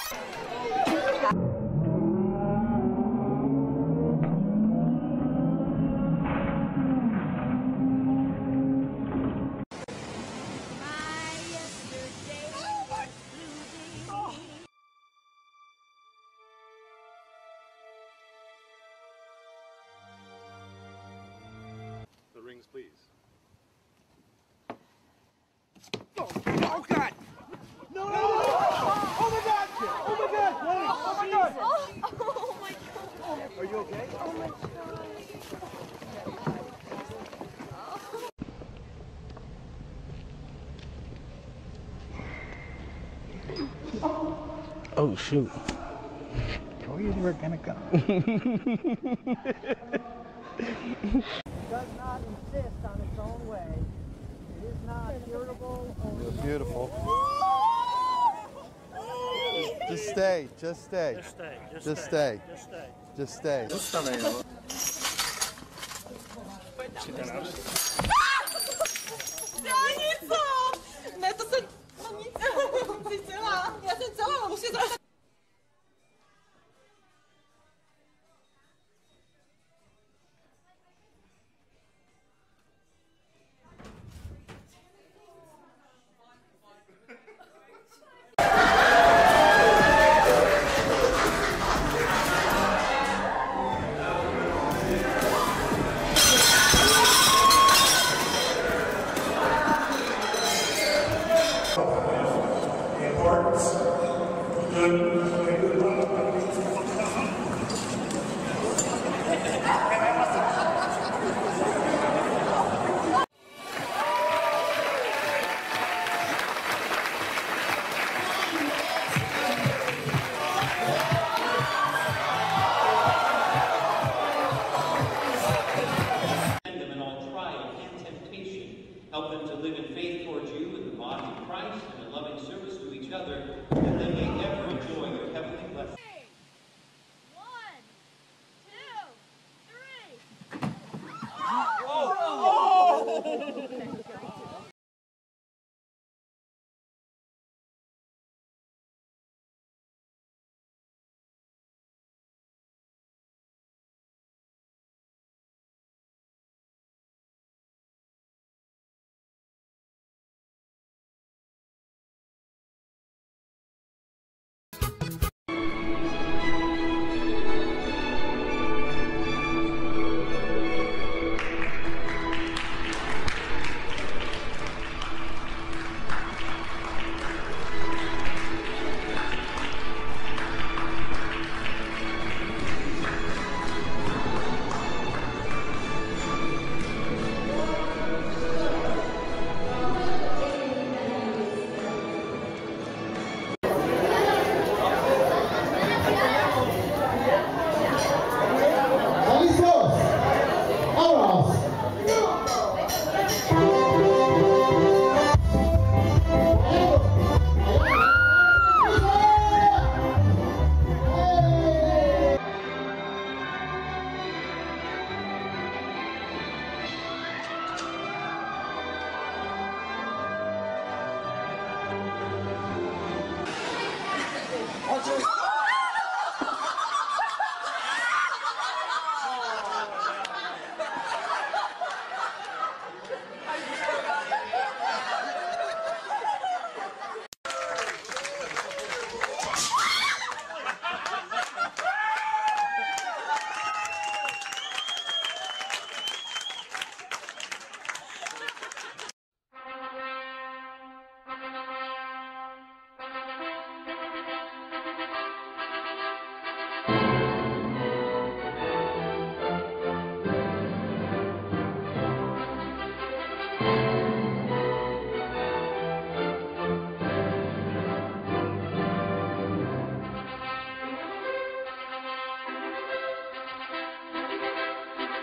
The rings, please. Oh God! No! Oh my God! Oh my God! Oh my God! Oh my God! Are you okay? Oh my God. Oh shoot. Told you were gonna go. Does not insist on its own way. It is not irritable or... You're beautiful. Just stay. Just stay. Just stay. Just stay. Just stay. Just stay. Help them to live in faith towards you in the body of Christ and in loving service to each other, and they may ever enjoy your heavenly blessing. 1, 2, 3. Watch it.